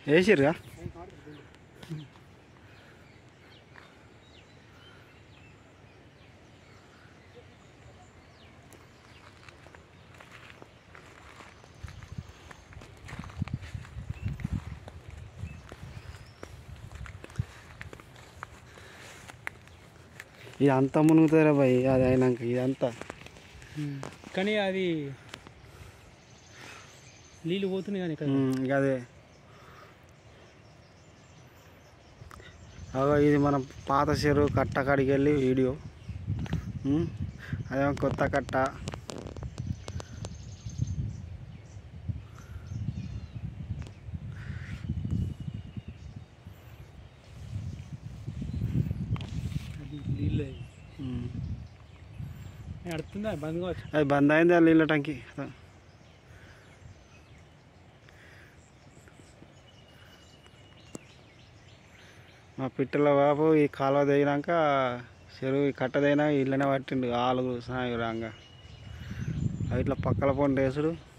వేసిర్రుగా ఇదంతా మునుగుతారా భయ్ అది అయినాక ఇదంతా. కానీ అది నీళ్ళు పోతున్నాయి కానీ ఇంకా అదే అగో ఇది మనం పాత చెరువు కట్ట కాడికి వెళ్ళి వీడియో. అదేమో కొత్త కట్ట. నీళ్ళు అడుతుందా బంద్ కావచ్చు. అది బంద్ అయింది ఆ నీళ్ళ టంకి. మా పిట్టల బాబు ఈ కాలువ దిగినాక చెరువు ఈ కట్ట దిగినా ఇళ్ళనే పట్టిండు ఆలుగు సాయం రాంగా. ఇట్లా పక్కల పొండి వేసుడు.